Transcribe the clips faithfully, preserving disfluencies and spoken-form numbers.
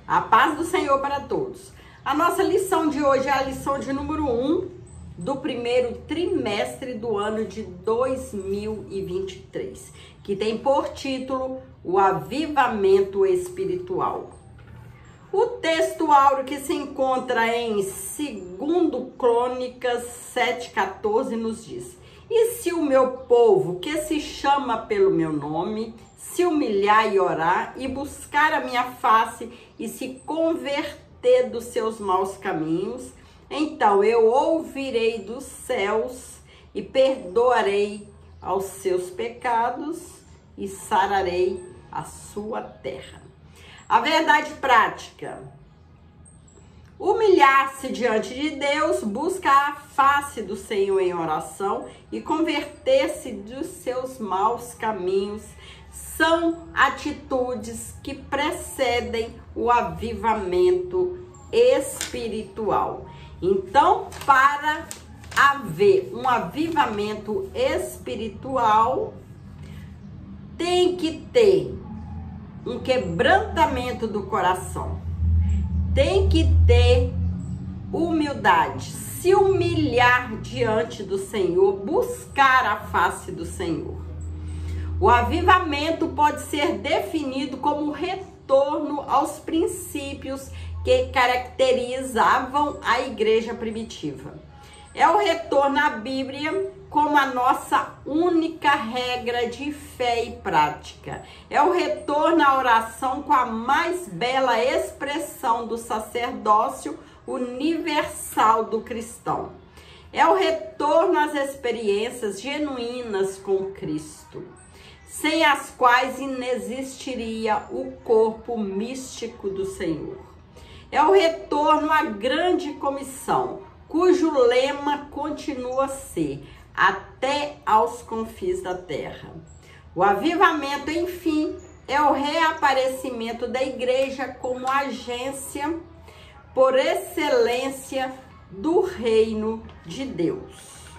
A paz do Senhor para todos. A nossa lição de hoje é a lição de número um do primeiro trimestre do ano de dois mil e vinte e três, que tem por título o avivamento espiritual. O texto áureo que se encontra em Segundo Crônicas sete, quatorze nos diz: E se o meu povo, que se chama pelo meu nome, se humilhar e orar, e buscar a minha face, e se converter dos seus maus caminhos, então eu ouvirei dos céus, e perdoarei aos seus pecados, e sararei a sua terra. A verdade prática: humilhar-se diante de Deus, buscar a face do Senhor em oração e converter-se dos seus maus caminhos são atitudes que precedem o avivamento espiritual. Então, para haver um avivamento espiritual, tem que ter um quebrantamento do coração. Tem que ter humildade, se humilhar diante do Senhor, buscar a face do Senhor. O avivamento pode ser definido como retorno aos princípios que caracterizavam a igreja primitiva. É o retorno à Bíblia como a nossa única regra de fé e prática. É o retorno à oração com a mais bela expressão do sacerdócio universal do cristão. É o retorno às experiências genuínas com Cristo, sem as quais inexistiria o corpo místico do Senhor. É o retorno à grande comissão, cujo lema continua a ser: até aos confins da terra. O avivamento, enfim, é o reaparecimento da igreja como agência por excelência do reino de Deus.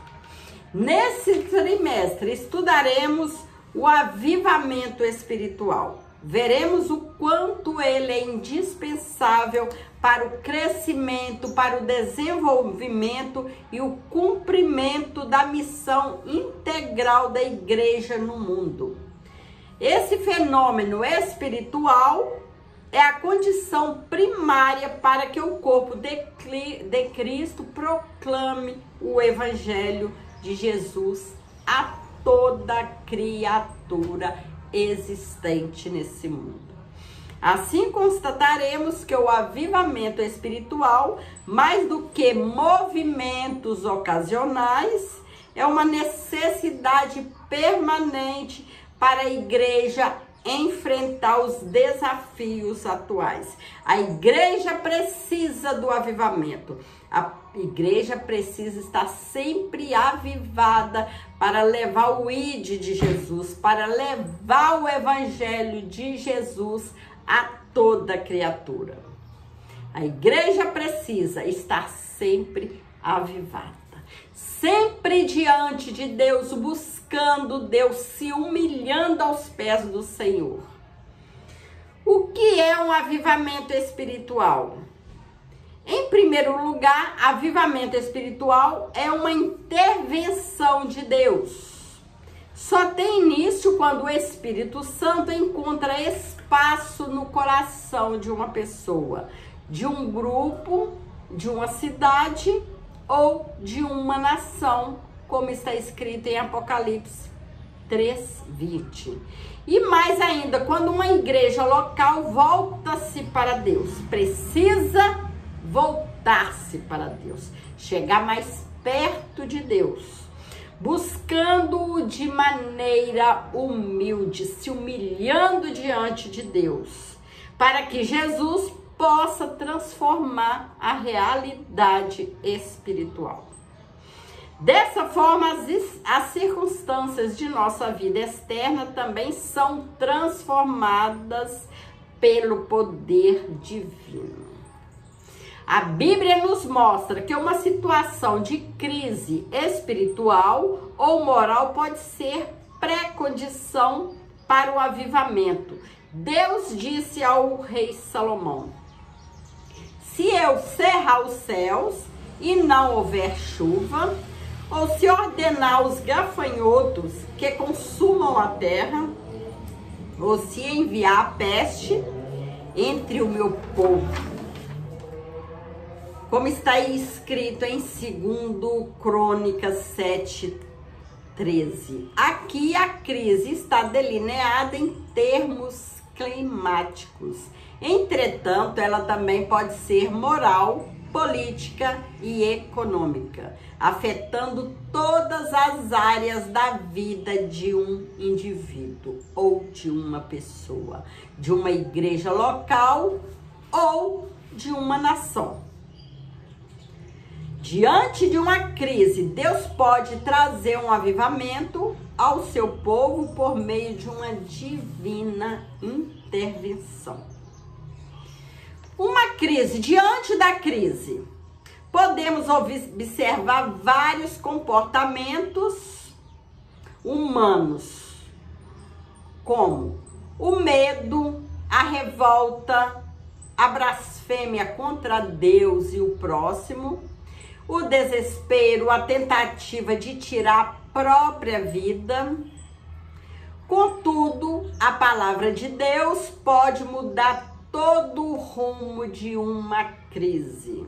Nesse trimestre estudaremos o avivamento espiritual. Veremos o quanto ele é indispensável para o crescimento, para o desenvolvimento e o cumprimento da missão integral da igreja no mundo. Esse fenômeno espiritual é a condição primária para que o corpo de, de Cristo proclame o evangelho de Jesus a toda criatura existente nesse mundo. Assim constataremos que o avivamento espiritual, mais do que movimentos ocasionais, é uma necessidade permanente para a igreja enfrentar os desafios atuais. A igreja precisa do avivamento. A igreja precisa estar sempre avivada para levar o ide de Jesus, para levar o evangelho de Jesus a toda criatura. A igreja precisa estar sempre avivada, sempre diante de Deus, buscando Deus, se humilhando aos pés do Senhor. O que é um avivamento espiritual? Em primeiro lugar, avivamento espiritual é uma intervenção de Deus. Só tem início quando o Espírito Santo encontra espaço no coração de uma pessoa, de um grupo, de uma cidade ou de uma nação, como está escrito em Apocalipse três, vinte. E mais ainda, quando uma igreja local volta-se para Deus, precisa voltar-se para Deus, chegar mais perto de Deus, buscando-o de maneira humilde, se humilhando diante de Deus, para que Jesus possa transformar a realidade espiritual. Dessa forma, as, as circunstâncias de nossa vida externa também são transformadas pelo poder divino. A Bíblia nos mostra que uma situação de crise espiritual ou moral pode ser pré-condição para o avivamento. Deus disse ao rei Salomão: se eu cerrar os céus e não houver chuva, ou se ordenar os gafanhotos que consumam a terra, ou se enviar a peste entre o meu povo. Como está escrito em dois Crônicas sete, treze. Aqui a crise está delineada em termos climáticos. Entretanto, ela também pode ser moral, política e econômica, afetando todas as áreas da vida de um indivíduo ou de uma pessoa, de uma igreja local ou de uma nação. Diante de uma crise, Deus pode trazer um avivamento ao seu povo por meio de uma divina intervenção. Uma crise, diante da crise, podemos observar vários comportamentos humanos, como o medo, a revolta, a blasfêmia contra Deus e o próximo, o desespero, a tentativa de tirar a própria vida. Contudo, a palavra de Deus pode mudar todo o rumo de uma crise.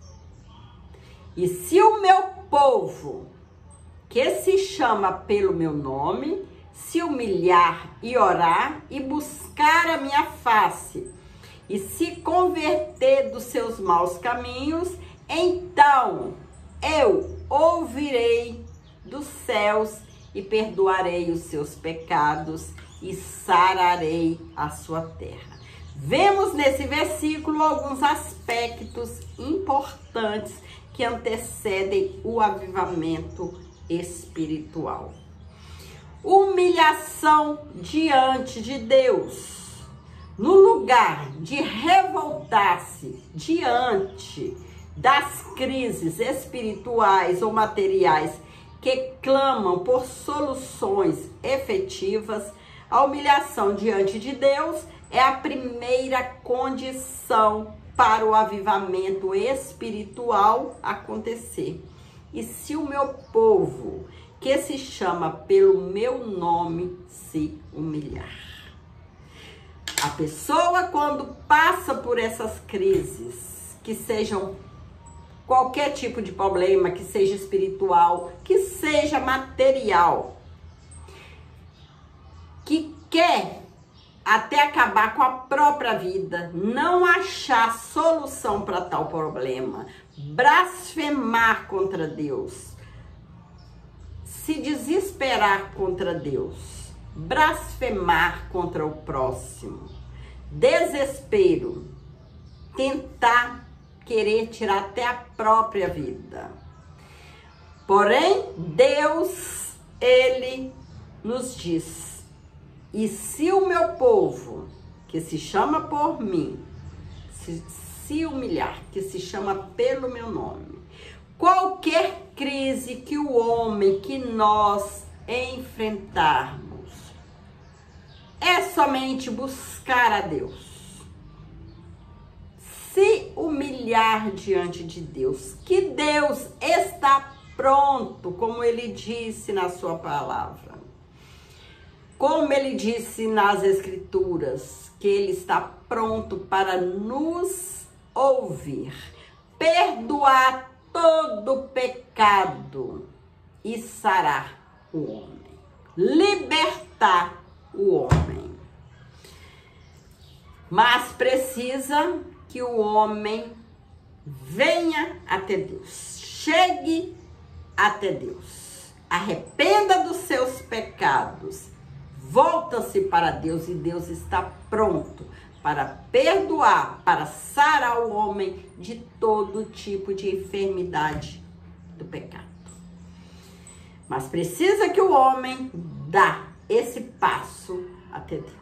E se o meu povo, que se chama pelo meu nome, se humilhar e orar e buscar a minha face e se converter dos seus maus caminhos, então eu ouvirei dos céus e perdoarei os seus pecados e sararei a sua terra. Vemos nesse versículo alguns aspectos importantes que antecedem o avivamento espiritual. Humilhação diante de Deus. No lugar de revoltar-se diante das crises espirituais ou materiais que clamam por soluções efetivas, a humilhação diante de Deus é a primeira condição para o avivamento espiritual acontecer. E se o meu povo, que se chama pelo meu nome, se humilhar. A pessoa, quando passa por essas crises, que sejam qualquer tipo de problema, que seja espiritual, que seja material, que quer até acabar com a própria vida, não achar solução para tal problema, blasfemar contra Deus, se desesperar contra Deus, blasfemar contra o próximo, desespero, tentar querer tirar até a própria vida. Porém, Deus, Ele nos diz: e se o meu povo, que se chama por mim, se, se humilhar, que se chama pelo meu nome, qualquer crise que o homem, que nós enfrentarmos, é somente buscar a Deus, se humilhar diante de Deus, que Deus está pronto, como Ele disse na sua palavra. Como Ele disse nas Escrituras, que Ele está pronto para nos ouvir, perdoar todo pecado e sarar o homem, libertar o homem. Mas precisa que o homem venha até Deus, chegue até Deus, arrependa dos seus pecados, volta-se para Deus, e Deus está pronto para perdoar, para sarar o homem de todo tipo de enfermidade do pecado. Mas precisa que o homem dá esse passo até Deus.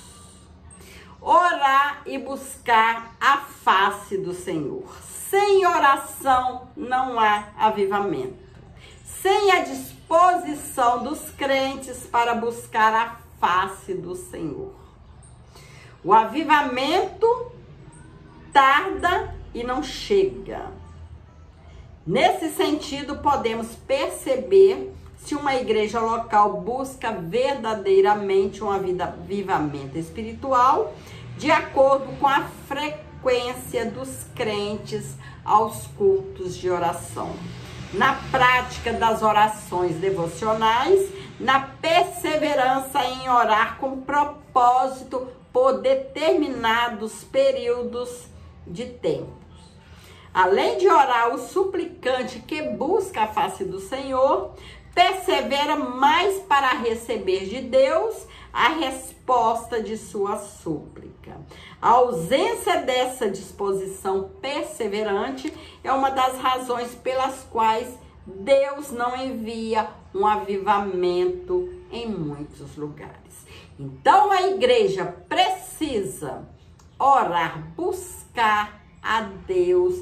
Orar e buscar a face do Senhor. Sem oração não há avivamento. Sem a disposição dos crentes para buscar a face do Senhor, o avivamento tarda e não chega. Nesse sentido, podemos perceber se uma igreja local busca verdadeiramente um avivamento espiritual de acordo com a frequência dos crentes aos cultos de oração, na prática das orações devocionais, na perseverança em orar com propósito por determinados períodos de tempo. Além de orar, o suplicante que busca a face do Senhor persevera mais para receber de Deus a resposta de sua súplica. A ausência dessa disposição perseverante é uma das razões pelas quais Deus não envia um avivamento em muitos lugares. Então a igreja precisa orar, buscar a Deus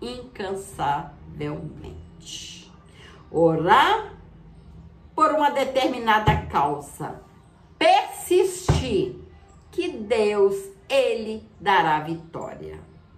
incansavelmente. Orar por uma determinada causa, persistir, que Deus, Ele dará vitória.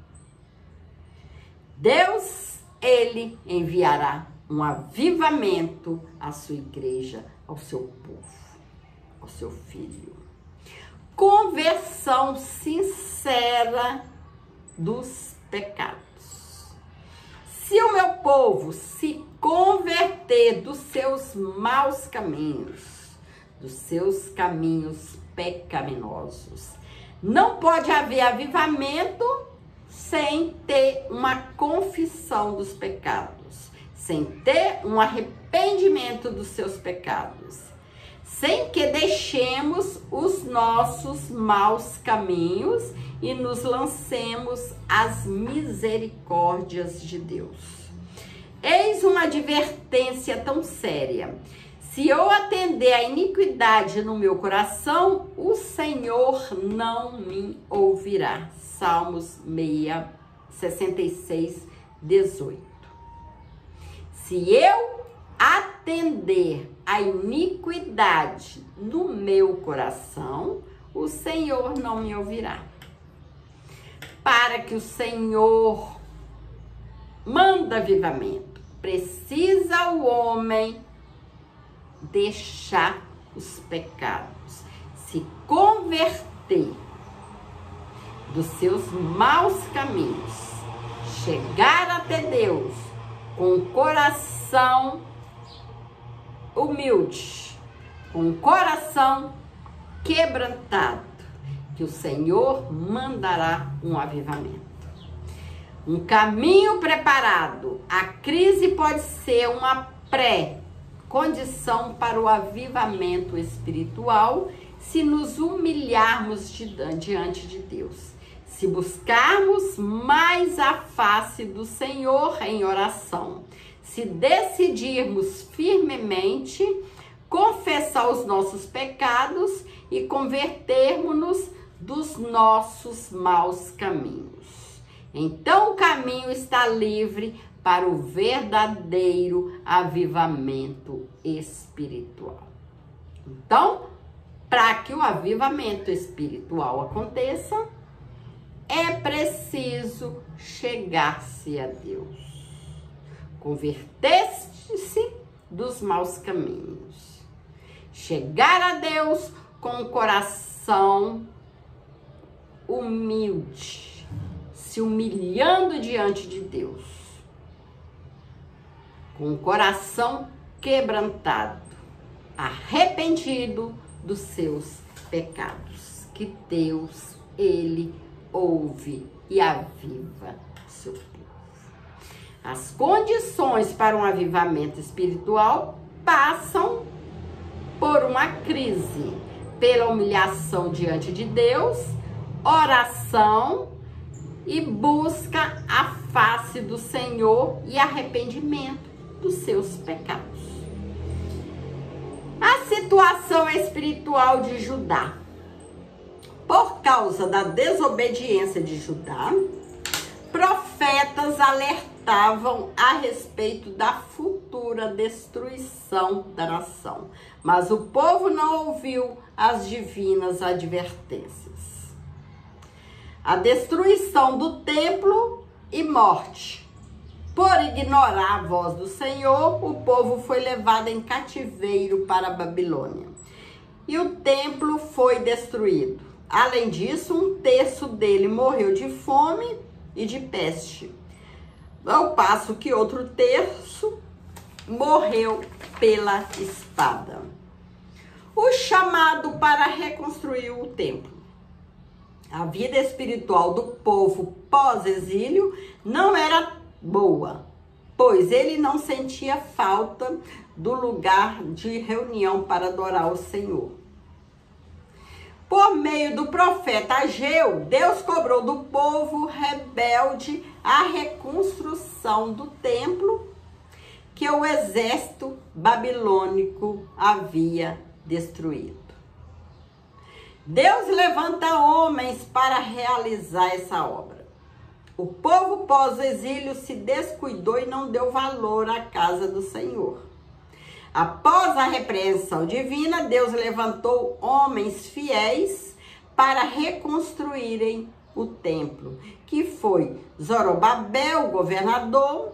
Deus, Ele enviará um avivamento à sua igreja, ao seu povo, ao seu filho. Conversão sincera dos pecados. Se o meu povo se converter dos seus maus caminhos, dos seus caminhos pecaminosos, não pode haver avivamento sem ter uma confissão dos pecados, sem ter um arrependimento dos seus pecados, sem que deixemos os nossos maus caminhos e nos lancemos às misericórdias de Deus. Eis uma advertência tão séria. Se eu atender à iniquidade no meu coração, o Senhor não me ouvirá. Salmos sessenta e seis, dezoito. Se eu atender à iniquidade no meu coração, o Senhor não me ouvirá. Para que o Senhor manda avivamento, precisa o homem deixar os pecados, se converter dos seus maus caminhos, chegar até Deus com o coração humilde, com o coração quebrantado, que o Senhor mandará um avivamento. Um caminho preparado. A crise pode ser uma pré-condição para o avivamento espiritual se nos humilharmos diante de Deus. Se buscarmos mais a face do Senhor em oração. Se decidirmos firmemente confessar os nossos pecados e convertermos-nos dos nossos maus caminhos. Então o caminho está livre para o verdadeiro avivamento espiritual. Então, para que o avivamento espiritual aconteça, é preciso chegar-se a Deus, converter-se dos maus caminhos, chegar a Deus com o coração humilde, se humilhando diante de Deus, com o coração quebrantado, arrependido dos seus pecados, que Deus, Ele ouve e aviva seu povo. As condições para um avivamento espiritual passam por uma crise, pela humilhação diante de Deus, oração e busca a face do Senhor e arrependimento dos seus pecados. A situação espiritual de Judá. Por causa da desobediência de Judá, profetas alertavam a respeito da futura destruição da nação, mas o povo não ouviu as divinas advertências. A destruição do templo e morte. Por ignorar a voz do Senhor, o povo foi levado em cativeiro para a Babilônia. E o templo foi destruído. Além disso, um terço dele morreu de fome e de peste, ao passo que outro terço morreu pela espada. O chamado para reconstruir o templo. A vida espiritual do povo pós-exílio não era boa, pois ele não sentia falta do lugar de reunião para adorar o Senhor. Por meio do profeta Ageu, Deus cobrou do povo rebelde a reconstrução do templo que o exército babilônico havia destruído. Deus levanta homens para realizar essa obra. O povo pós-exílio se descuidou e não deu valor à casa do Senhor. Após a repreensão divina, Deus levantou homens fiéis para reconstruírem o templo, que foi Zorobabel, o governador,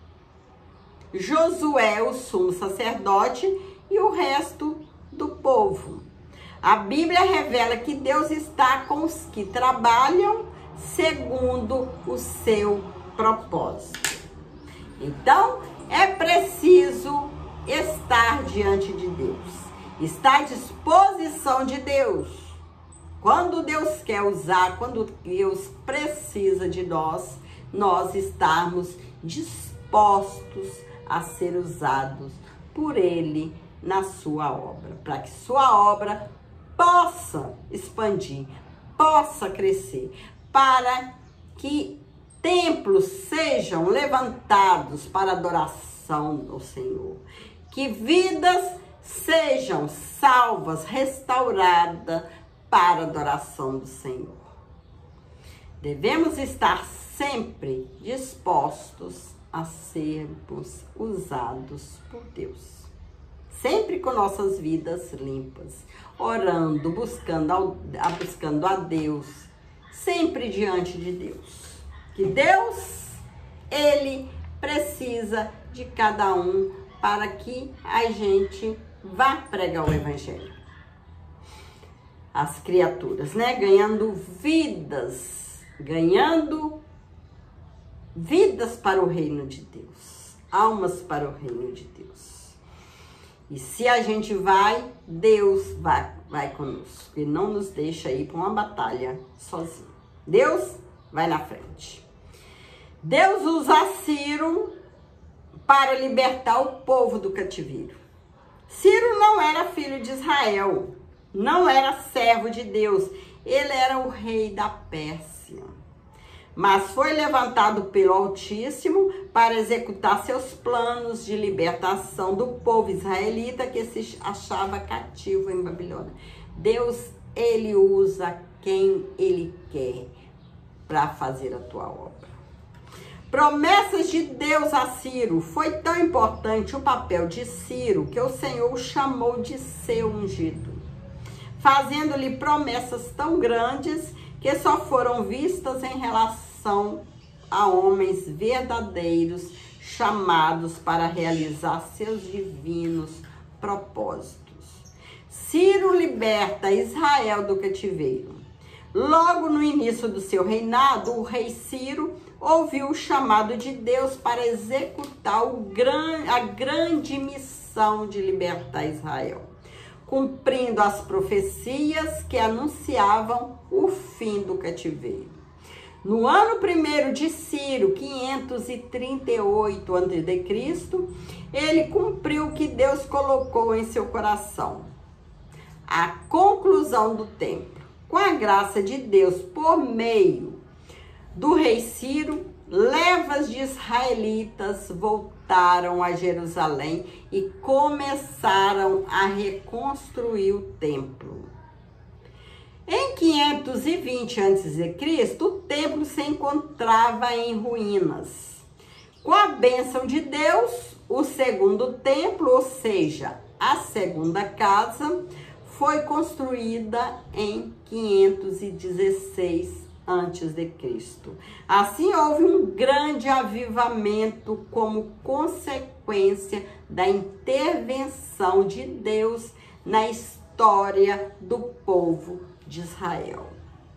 Josué, o sumo sacerdote, e o resto do povo. A Bíblia revela que Deus está com os que trabalham segundo o seu propósito. Então, é preciso estar diante de Deus, estar à disposição de Deus. Quando Deus quer usar, quando Deus precisa de nós, nós estarmos dispostos a ser usados por Ele na sua obra, para que sua obra possa expandir, possa crescer, para que templos sejam levantados para adoração ao Senhor, que vidas sejam salvas, restauradas para adoração do Senhor. Devemos estar sempre dispostos a sermos usados por Deus. Sempre com nossas vidas limpas, orando, buscando a, buscando a Deus, sempre diante de Deus. Que Deus, Ele precisa de cada um para que a gente vá pregar o Evangelho. As criaturas, né? Ganhando vidas, ganhando vidas para o reino de Deus, almas para o reino de Deus. E se a gente vai, Deus vai, vai conosco. Ele não nos deixa ir para uma batalha sozinho. Deus vai na frente. Deus usa Ciro para libertar o povo do cativeiro. Ciro não era filho de Israel, não era servo de Deus. Ele era o rei da Pérsia. Mas foi levantado pelo Altíssimo para executar seus planos de libertação do povo israelita que se achava cativo em Babilônia. Deus, Ele usa quem Ele quer para fazer a tua obra. Promessas de Deus a Ciro. Foi tão importante o papel de Ciro que o Senhor o chamou de seu ungido, fazendo-lhe promessas tão grandes que só foram vistas em relação a homens verdadeiros chamados para realizar seus divinos propósitos. Ciro liberta Israel do cativeiro. Logo no início do seu reinado, o rei Ciro ouviu o chamado de Deus para executar o gran, a grande missão de libertar Israel, cumprindo as profecias que anunciavam o fim do cativeiro. No ano primeiro de Ciro, quinhentos e trinta e oito antes de Cristo, ele cumpriu o que Deus colocou em seu coração: a conclusão do templo. Com a graça de Deus, por meio do rei Ciro, levas de israelitas voltaram a Jerusalém e começaram a reconstruir o templo. Em quinhentos e vinte antes de Cristo, o templo se encontrava em ruínas. Com a bênção de Deus, o segundo templo, ou seja, a segunda casa, foi construída em quinhentos e dezesseis antes de Cristo. Assim, houve um grande avivamento como consequência da intervenção de Deus na história do povo de Israel.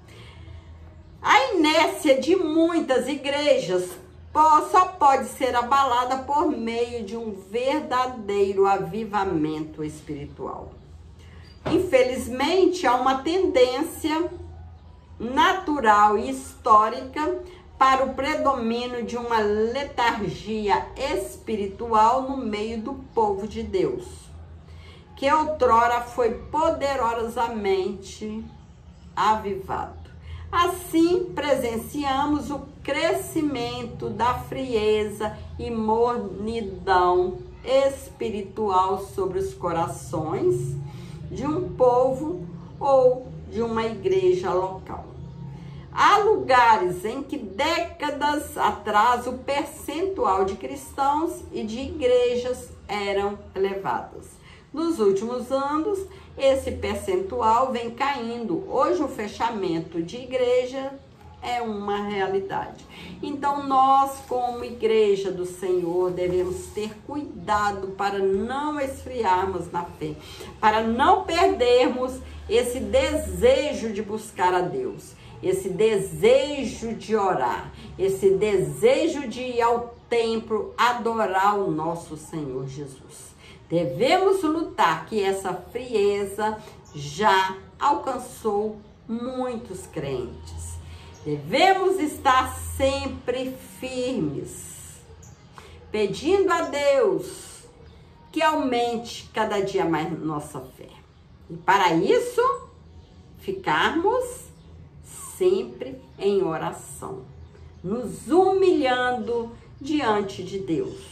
A inércia de muitas igrejas só pode ser abalada por meio de um verdadeiro avivamento espiritual. Infelizmente, há uma tendência natural e histórica para o predomínio de uma letargia espiritual no meio do povo de Deus, que outrora foi poderosamente avivado. Assim, presenciamos o crescimento da frieza e mornidão espiritual sobre os corações de um povo ou de uma igreja local. Há lugares em que décadas atrás o percentual de cristãos e de igrejas eram elevados. Nos últimos anos, esse percentual vem caindo. Hoje o fechamento de igreja é uma realidade. Então nós, como igreja do Senhor, devemos ter cuidado para não esfriarmos na fé, para não perdermos esse desejo de buscar a Deus, esse desejo de orar, esse desejo de ir ao templo adorar o nosso Senhor Jesus. Devemos lutar, que essa frieza já alcançou muitos crentes. Devemos estar sempre firmes, pedindo a Deus que aumente cada dia mais nossa fé. E para isso, ficarmos sempre em oração, nos humilhando diante de Deus,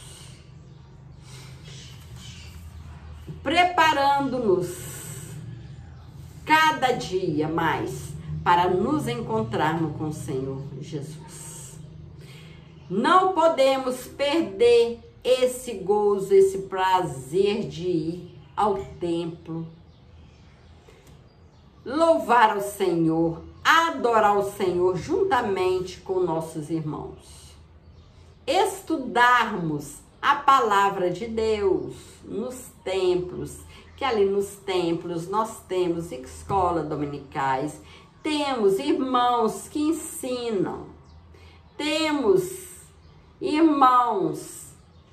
preparando-nos cada dia mais para nos encontrarmos com o Senhor Jesus. Não podemos perder esse gozo, esse prazer de ir ao templo, louvar ao Senhor, adorar o Senhor juntamente com nossos irmãos, estudarmos a palavra de Deus nos templos, que ali nos templos nós temos escolas dominicais, temos irmãos que ensinam, temos irmãos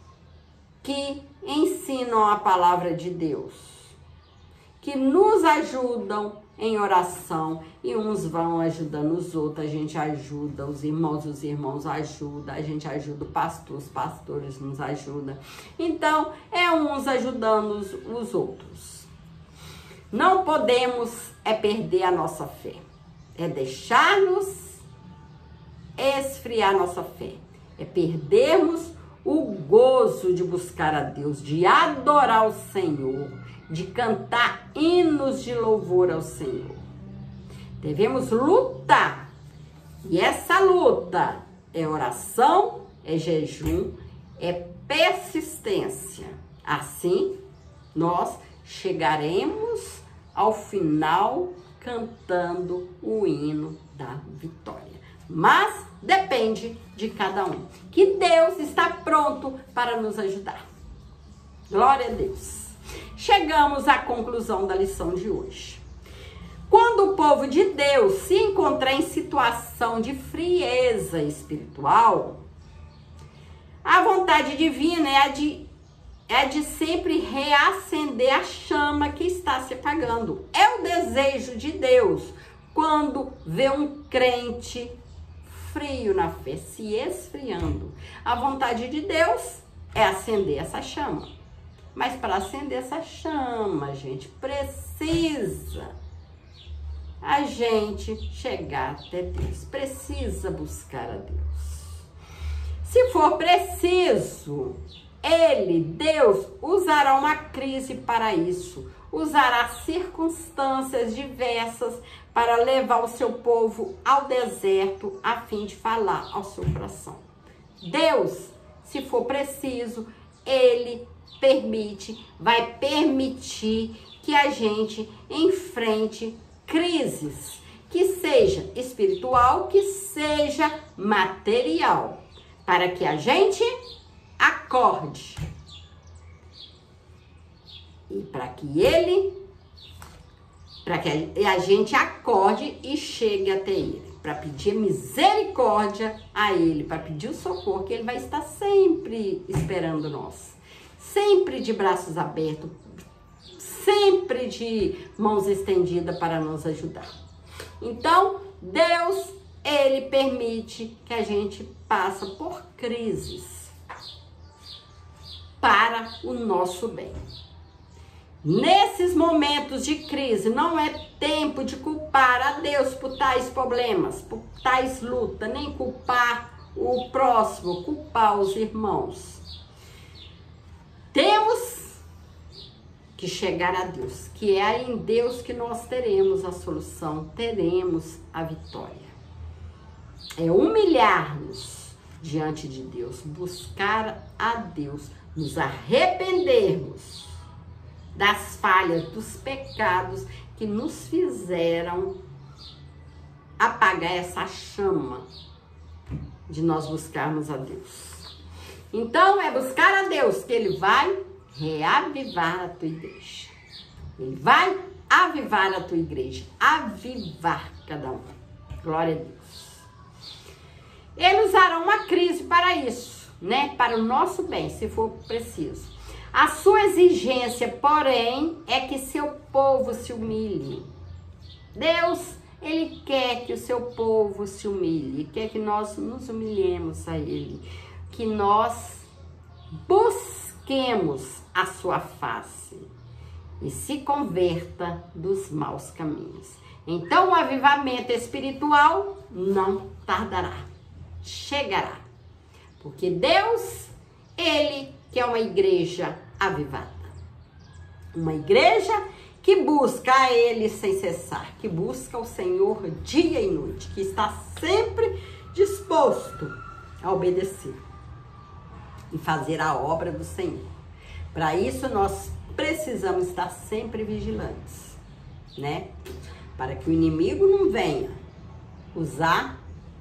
que ensinam a palavra de Deus, que nos ajudam em oração, e uns vão ajudando os outros, a gente ajuda os irmãos, os irmãos ajudam, a gente ajuda o pastor, os pastores nos ajudam. Então, é uns ajudando os, os outros. Não podemos é perder a nossa fé, é deixar-nos esfriar nossa fé, é perdermos o gozo de buscar a Deus, de adorar o Senhor, de cantar hinos de louvor ao Senhor. Devemos lutar, e essa luta é oração, é jejum, é persistência. Assim, nós chegaremos ao final cantando o hino da vitória. Mas depende de cada um, que Deus está pronto para nos ajudar. Glória a Deus. Chegamos à conclusão da lição de hoje. Quando o povo de Deus se encontrar em situação de frieza espiritual, a vontade divina é a de, é a de sempre reacender a chama que está se apagando. É o desejo de Deus quando vê um crente frio na fé, se esfriando. A vontade de Deus é acender essa chama. Mas para acender essa chama, gente, precisa a gente chegar até Deus. Precisa buscar a Deus. Se for preciso, Ele, Deus, usará uma crise para isso. Usará circunstâncias diversas para levar o seu povo ao deserto a fim de falar ao seu coração. Deus, se for preciso, Ele permite, vai permitir que a gente enfrente crises, que que seja espiritual, que seja material, para que a gente acorde e para que ele, para que a gente acorde e chegue até ele, para pedir misericórdia a ele, para pedir o socorro, que ele vai estar sempre esperando nós, sempre de braços abertos, sempre de mãos estendidas para nos ajudar. Então, Deus, ele permite que a gente passe por crises para o nosso bem. Nesses momentos de crise, não é tempo de culpar a Deus por tais problemas, por tais lutas, nem culpar o próximo, culpar os irmãos. Temos que chegar a Deus, que é em Deus que nós teremos a solução, teremos a vitória. É humilhar-nos diante de Deus, buscar a Deus, nos arrependermos das falhas, dos pecados que nos fizeram apagar essa chama de nós buscarmos a Deus. Então, é buscar a Deus que Ele vai reavivar a tua igreja. Ele vai avivar a tua igreja, avivar cada um. Glória a Deus. Ele usará uma crise para isso, né? Para o nosso bem, se for preciso. A sua exigência, porém, é que seu povo se humilhe. Deus, ele quer que o seu povo se humilhe, quer que nós nos humilhemos a ele, que nós busquemos a sua face e se converta dos maus caminhos. Então, o avivamento espiritual não tardará, chegará, porque Deus, ele quer uma igreja avivada, uma igreja que busca a ele sem cessar, que busca o Senhor dia e noite, que está sempre disposto a obedecer e fazer a obra do Senhor. Para isso, nós precisamos estar sempre vigilantes, né? Para que o inimigo não venha usar,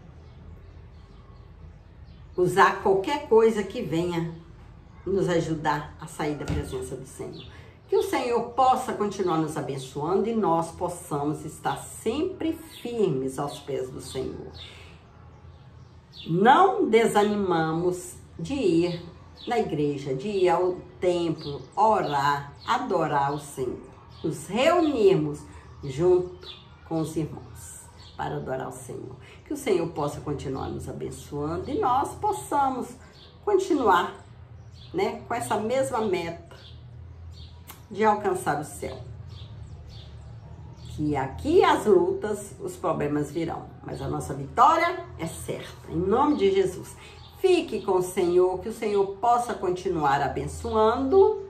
usar qualquer coisa que venha nos ajudar a sair da presença do Senhor. Que o Senhor possa continuar nos abençoando e nós possamos estar sempre firmes aos pés do Senhor. Não desanimamos de ir na igreja, de ir ao templo, orar, adorar o Senhor, nos reunirmos junto com os irmãos para adorar o Senhor. Que o Senhor possa continuar nos abençoando e nós possamos continuar, né, com essa mesma meta de alcançar o céu. Que aqui as lutas, os problemas virão, mas a nossa vitória é certa, em nome de Jesus. Fique com o Senhor, que o Senhor possa continuar abençoando